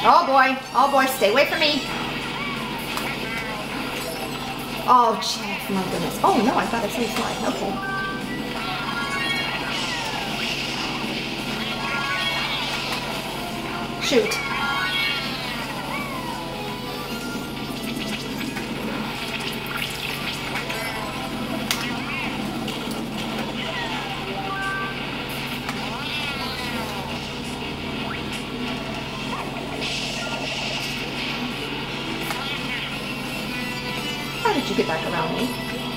Oh boy, stay away from me. Oh, Jeff, my goodness. Oh no, I thought I saw you slide. Okay. Shoot. How did you get back around me?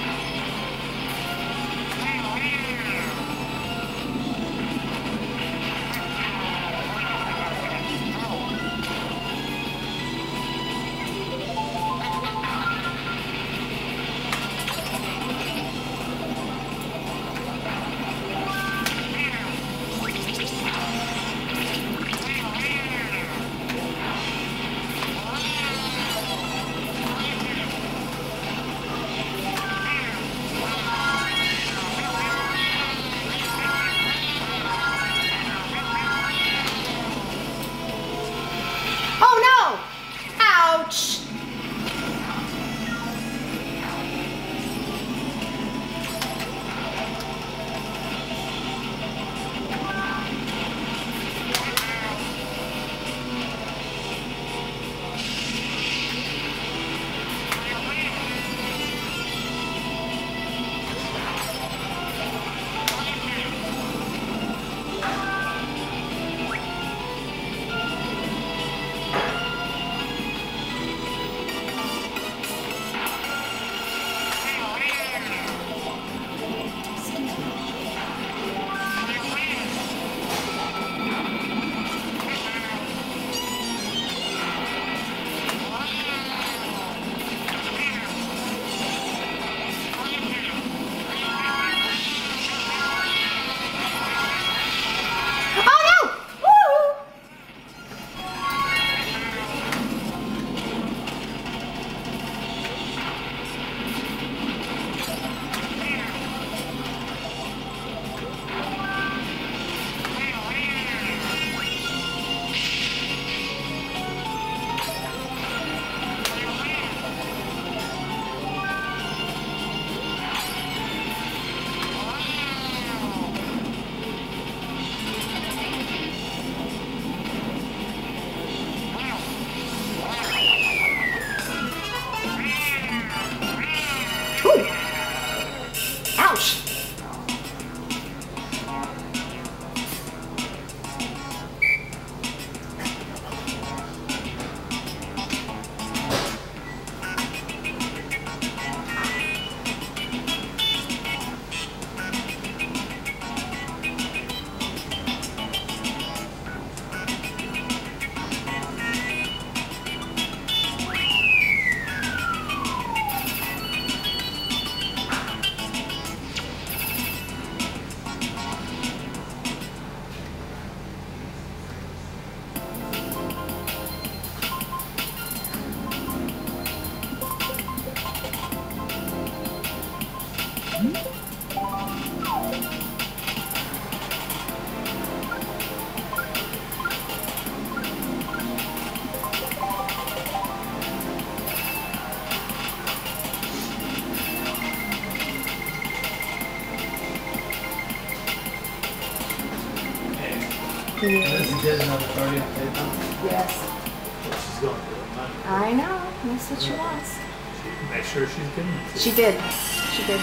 Did another party on PayPal? Yes. She's going for the money. I know. That's what she wants. Make sure she's getting it. She did. She did.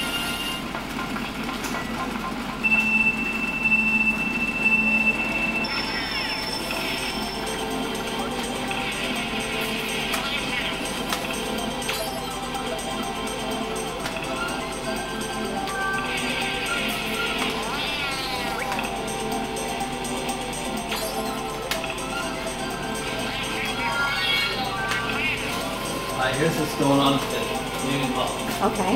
Here's what's going on at Union Hall. Okay.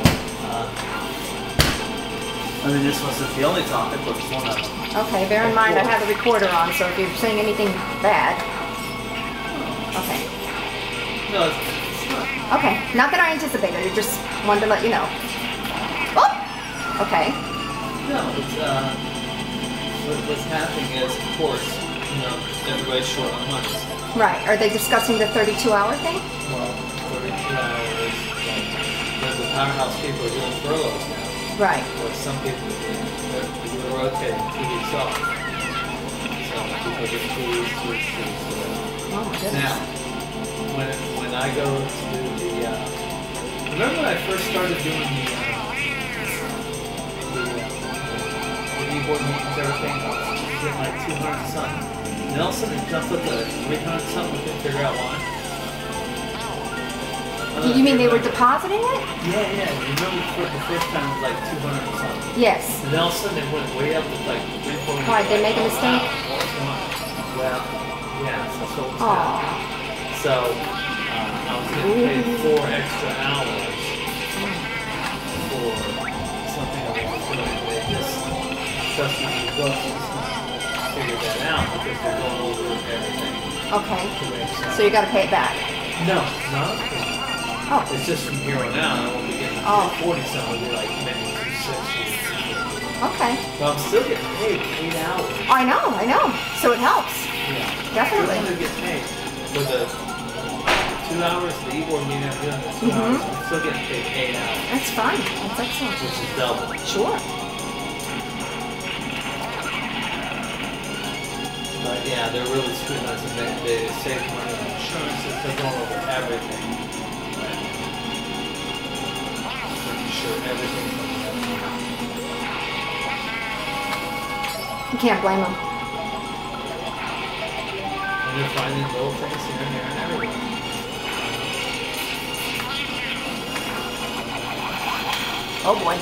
I mean, this wasn't the only topic, but it's one of them. Okay, bear in mind I have the recorder on, so if you're saying anything bad. Okay. No, it's not. Okay, not that I anticipated, I just wanted to let you know. Oh! Okay. No, it's, what's happening is, of course, you know, everybody's short on money. Right. Are they discussing the 32-hour thing? Well, 32 hours. There's the powerhouse people are doing furloughs now. Right. Or some people they're rotating 2 weeks off. So people get 2 weeks, 2 weeks, 2 weeks. Oh my goodness. Now, when I go to do the, remember when I first started doing the keyboard meetings, everything, I was getting like 200 something. And all of a sudden it jumped up to 300 something, we couldn't figure out why. You mean they were depositing it? Yeah. Remember the first time it was like 200 or something. Yes. And then all of a sudden it went way up to like 300. Why, did they make a mistake? Wow, what's going on? Well, yeah, that's what was Aww. happening. So, I was getting paid 4 extra hours for something I was doing. They just trusted the books to figure that out because they're going over everything. Okay. To make sense. So you got to pay it back. No. Oh. It's just from here on out. I won't be getting 40 something. It'll be like maybe 260. Okay. But I'm still getting paid 8 hours. I know. So it helps. Yeah. Definitely. I'm still getting paid for the 2 hours, the e-board meeting I'm doing, the 2 hours, I'm still getting paid 8 hours. That's fine. That's excellent. Which is double. Sure. But yeah, they're really scrutinizing. They save money on insurances. They're going over everything. Making sure everything's going to You can't blame them. And they're finding little things here and there and everywhere. Oh boy.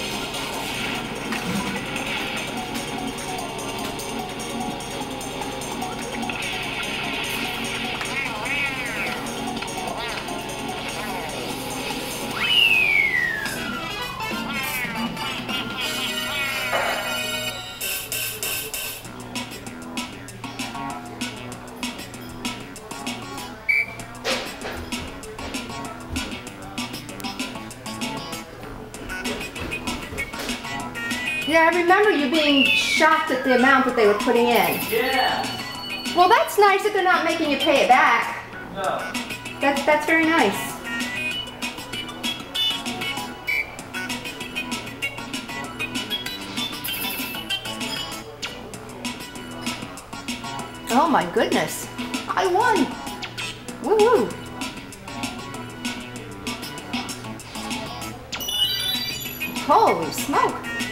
Yeah, I remember you being shocked at the amount that they were putting in. Yeah. Well, that's nice that they're not making you pay it back. No. That's very nice. Oh my goodness. I won. Woo-hoo. Holy smoke.